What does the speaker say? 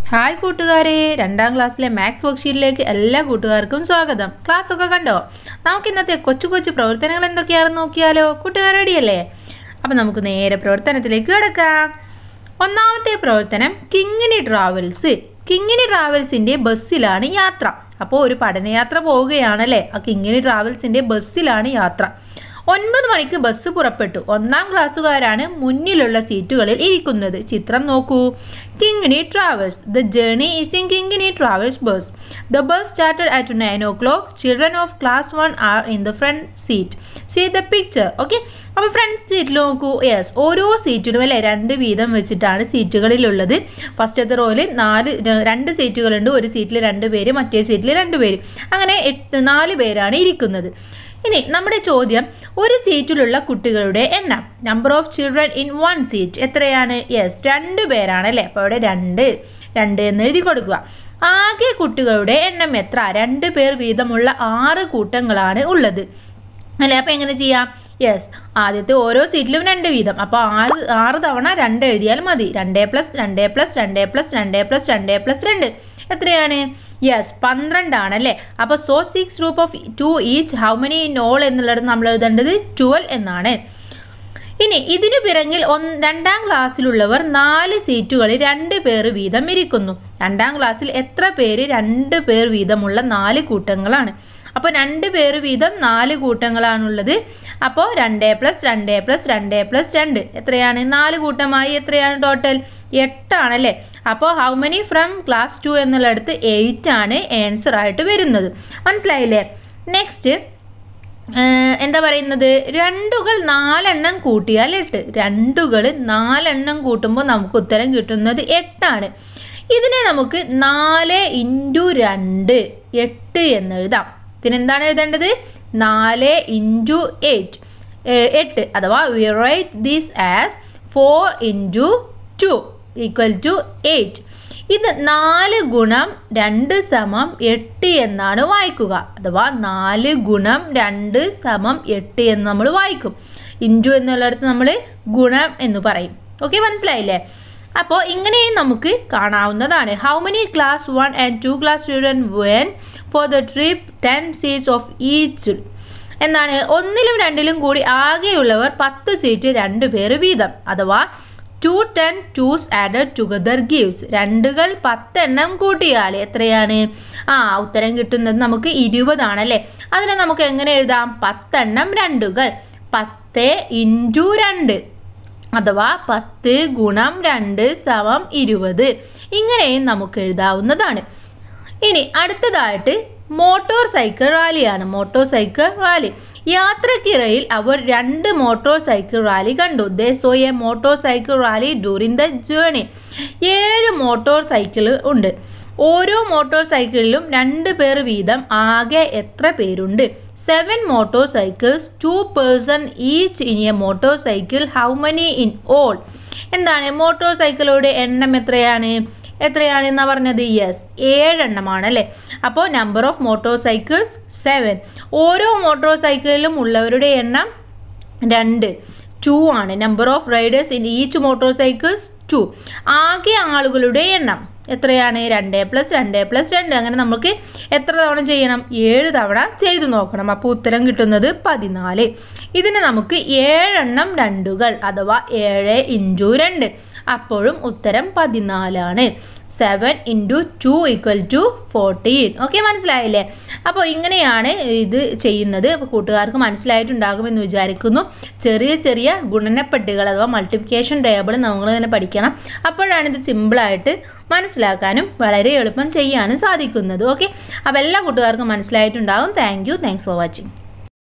Hi കൂട്ടുകാരെ, 2ാം ക്ലാസ്സിലെ maths വർക്ക്ഷീറ്റിലേക്ക് എല്ലാ കൂട്ടുകാർക്കും സ്വാഗതം. ക്ലാസ് ഒക്കെ കണ്ടോ? നമുക്ക് ഇന്നത്തെ കൊച്ചു കൊച്ചു പ്രവർത്തനങ്ങൾ എന്തൊക്കെയാണെന്ന് നോക്കിയാലോ? കൂട്ടുകാർ റെഡിയല്ലേ? അപ്പം നമുക്ക് നേരെ പ്രവർത്തനത്തിലേക്ക് കിടക്കാം. ഒന്നാമത്തെ പ്രവർത്തനം കിങ്ങിണി ട്രാവൽസ്. കിങ്ങിണി ട്രാവൽസിൻ്റെ ബസ്സിലാണ് യാത്ര. അപ്പോൾ ഒരു പഠനയാത്ര പോവുകയാണല്ലേ? ആ കിങ്ങിണി ട്രാവൽസിൻ്റെ ബസ്സിലാണ് യാത്ര. 9 മണിക്ക് ബസ് പുറപ്പെട്ടു. 1ാം ക്ലാസ്സുകാരാണ് മുന്നിലുള്ള സീറ്റുകളിൽ ഇരിക്കുന്നത്. ചിത്രം നോക്കൂ. Kingini travels. The journey is in Kingini travels bus. The bus started at 9 o'clock. Children of class 1 are in the front seat. See the picture. Okay, അപ്പോൾ ഫ്രണ്ട് സീറ്റിൽ നോക്കൂ. യെസ്, ഓരോ സീറ്റിലും അല്ലേ 2 വീതം വെച്ചിട്ടാണ് സീറ്റുകളിലുള്ളത്. ഫസ്റ്റത്തെ റോയിൽ 2 സീറ്റുകളുണ്ട്. ഒരു സീറ്റിൽ 2 പേര്, മറ്റേ സീറ്റിൽ 2 പേര്, അങ്ങനെ 4 പേരാണ് ഇരിക്കുന്നത്. ഇനി നമ്മുടെ ചോദ്യം, ഒരു സീറ്റിലുള്ള കുട്ടികളുടെ എണ്ണം. Number of children in 1 seat എത്രയാണ്? യെസ്, 2 പേരാണ് അല്ലേ? അപ്പോൾ അവിടെ 2 എന്ന് എഴുതി കൊടുക്കുക. ആകെ കുട്ടികളുടെ എണ്ണം എത്ര? 2 പേർ വീതമുള്ള 6 കൂട്ടങ്ങളാണ് ഉള്ളത് അല്ലേ? അപ്പോൾ എങ്ങനെ ചെയ്യാം? യെസ്, ആദ്യത്തെ ഓരോ സീറ്റിലും 2 വീതം. അപ്പോൾ 6 തവണ 2 എഴുതിയാൽ മതി. 2 + 2 + 2 + 2 + 2 + 2 എത്രയാണ്? യെസ്, 12 ആണല്ലേ? അപ്പോൾ 6 root of 2 each. How many in all എന്നുള്ളത് നമ്മൾ എഴുതേണ്ടത് 12 എന്നാണ്. ഇനി ഇതിനു പിറകിൽ 2ാം ക്ലാസ്സിലുള്ളവർ 4 സീറ്റുകളിൽ 2 പേർ വീതം ഇരിക്കുന്നു. 2ാം ക്ലാസ്സിൽ എത്ര പേര്? 2 പേർ വീതമുള്ള 4 കൂട്ടങ്ങളാണ്. അപ്പോൾ 2 പേർ വീതം 4 കൂട്ടങ്ങളാണുള്ളത്. അപ്പോൾ 2 + 2 + 2 + 2 എത്രയാണ്? 4 കൂട്ടമായി എത്രയാണ് ടോട്ടൽ? 8 ആണല്ലേ? അപ്പോൾ ഹൗ മെനി ഫ്രം ക്ലാസ് 2 എന്നുള്ളടത്ത് 8 ആണ് ആൻസർ ആയിട്ട് വരുന്നത്. മനസ്സിലായില്ലേ? നെക്സ്റ്റ് എന്താ പറയുന്നത്? 2കൾ 4 എണ്ണം കൂട്ടിയാൽ 8. 2കൾ 4 എണ്ണം കൂട്ടുമ്പോൾ നമുക്ക് ഉത്തരം കിട്ടുന്നത് 8 ആണ്. ഇതിനെ നമുക്ക് 4 × 2 8 എന്നെഴുതാം. ഇതിനെന്താണ് എഴുതേണ്ടത്? 4 × 8 അഥവാ we write this as 4 × 2 = 8. ഇത് 4 × 2 = 8 എന്നാണ് വായിക്കുക. അഥവാ 4 × 2 = 8 എന്ന് നമ്മൾ വായിക്കും. ഇൻറ്റു എന്നുള്ളിടത്ത് നമ്മൾ ഗുണം എന്ന് പറയും. ഓക്കെ, മനസ്സിലായില്ലേ? അപ്പോൾ ഇങ്ങനെയും നമുക്ക് കാണാവുന്നതാണ്. How many class 1 and 2 class student when for the trip 10 seats of each. എന്താണ്? 1ലും 2ലും കൂടി ആകെയുള്ളവർ 10 സീറ്റ് 2 പേർ വീതം. അഥവാ 2 10 2s added together gives. 2കൾ 10 എണ്ണം കൂട്ടിയാൽ എത്രയാണ്? ഉത്തരം കിട്ടുന്നത് നമുക്ക് 20 ആണല്ലേ? അതിനെ നമുക്ക് എങ്ങനെ എഴുതാം? 10 എണ്ണം 2കൾ 10 × 2 അഥവാ 10 × 2 = 20. ഇങ്ങനെയും നമുക്ക് എഴുതാവുന്നതാണ്. ഇനി അടുത്തതായിട്ട് മോട്ടോർ സൈക്കിൾ റാലിയാണ്. Motor cycle rally. യാത്രക്കിടയിൽ അവർ 2 മോട്ടോർ സൈക്കിൾ റാലി കണ്ടു. They saw a motor cycle rally during the journey. 7 motor cycle ഉണ്ട്. ഓരോ മോട്ടോർ സൈക്കിളിലും 2 പേർ വീതം. ആകെ എത്ര പേരുണ്ട്? 7 motor cycles. 2 person each in a motor cycle. How many in all? എന്താണ്? മോട്ടോർ സൈക്കിളുടെ എണ്ണം എത്രയാണെന്നാ പറഞ്ഞത്? യെസ്, 7 എണ്ണമാണ് അല്ലേ? അപ്പോൾ നമ്പർ ഓഫ് മോട്ടോർ സൈക്കിൾസ് 7. ഓരോ മോട്ടോർ സൈക്കിളിലും ഉള്ളവരുടെ എണ്ണം 2 ആണ്. Number of riders in each motor cycles 2. ആകെ ആളുകളുടെ എണ്ണം എത്രയാണ്? 2 + 2 + 2. അങ്ങനെ നമുക്ക് എത്ര തവണ ചെയ്യണം? 7 തവണ ചെയ്തു നോക്കണം. അപ്പോൾ ഉത്തരം കിട്ടുന്നത് 14. ഇതിന് നമുക്ക് 7 എണ്ണം 2കൾ അഥവാ 7 × 2. അപ്പോഴും ഉത്തരം 14 ആണ്. 7 × 2 = 14. ഓക്കെ, മനസ്സിലായില്ലേ? അപ്പോൾ ഇങ്ങനെയാണ് ഇത് ചെയ്യുന്നത്. അപ്പോൾ കൂട്ടുകാർക്ക് മനസ്സിലായിട്ടുണ്ടാകുമെന്ന് വിചാരിക്കുന്നു. ചെറിയ ചെറിയ ഗുണനപ്പട്ടികൾ അഥവാ മൾട്ടിപ്ലിക്കേഷൻ ടേബിൾ നമ്മൾ തന്നെ പഠിക്കണം. അപ്പോഴാണ് ഇത് സിമ്പിളായിട്ട് മനസ്സിലാക്കാനും വളരെ എളുപ്പം ചെയ്യാനും സാധിക്കുന്നത്. ഓക്കെ, അപ്പോൾ എല്ലാ കൂട്ടുകാർക്കും മനസ്സിലായിട്ടുണ്ടാകും. Thanks for watching.